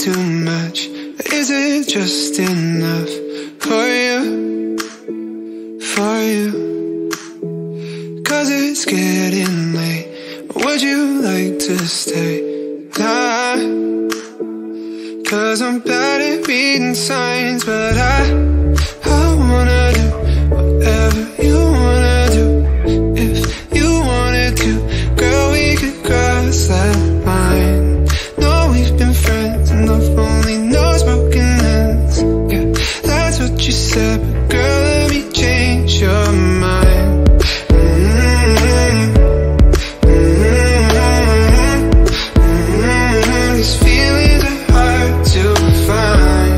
too much? Is it just enough for you? For you? 'Cause it's getting late. Would you like to stay? Nah, 'cause I'm bad at reading signs, but I wanna do whatever you wanna do. If you wanted to, girl, we could cross that line. No, we've been friends and I've only known broken ends. Yeah, that's what you said, but girl, let me change your mind. These feelings are hard to find.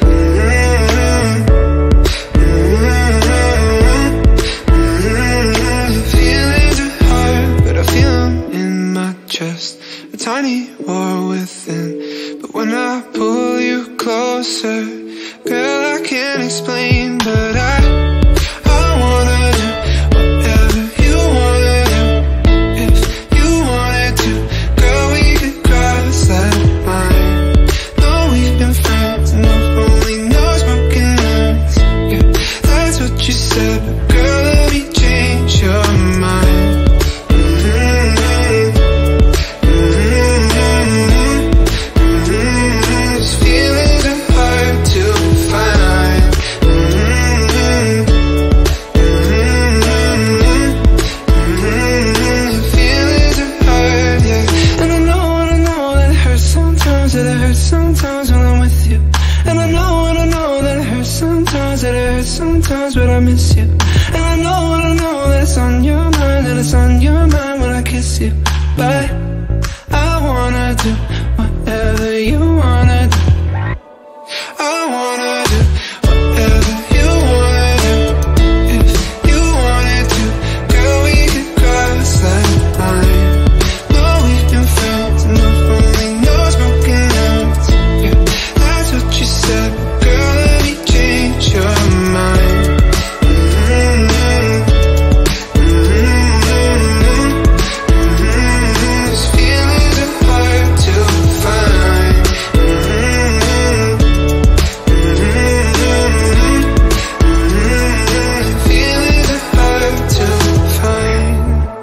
Feelings are hard, but I feel them in my chest. A tiny war within, but when I pull you closer, girl, I can't explain, but I wanna do whatever you wanna do. If you wanted to, girl, we could cross that line. No, we've been friends and I've only known broken ends. Yeah, that's what you said, but girl, let me change your mind. These feelings are hard to find. Feelings are hard, yeah. And I know that it hurts sometimes, that it hurts sometimes when I'm with you. And I know that it hurts sometimes, that it hurts sometimes, but I miss you. And I know that it's on your mind, that it's on your mind when I kiss you. But I wanna do whatever you wanna do. I wanna do whatever you wanna do. If you wanted to, girl, we could cross that line. No, we've been friends and I've only known broken ends. Yeah, that's what you said, but girl, let me change your mind. These feelings are hard to find. Feelings are hard to find.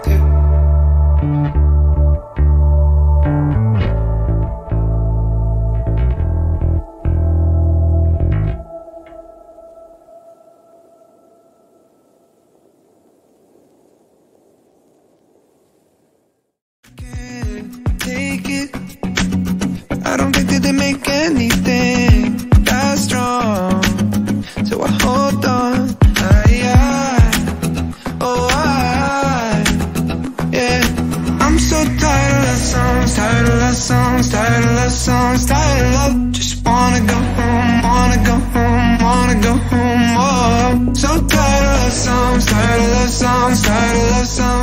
Can't take it. I don't think that they make anything that strong, so I hold on. Yeah. I'm so tired of love songs, tired of love songs, tired of love songs, tired of love. Just wanna go home, wanna go home, wanna go home. Oh, so tired of love songs, tired of love songs, tired of love songs.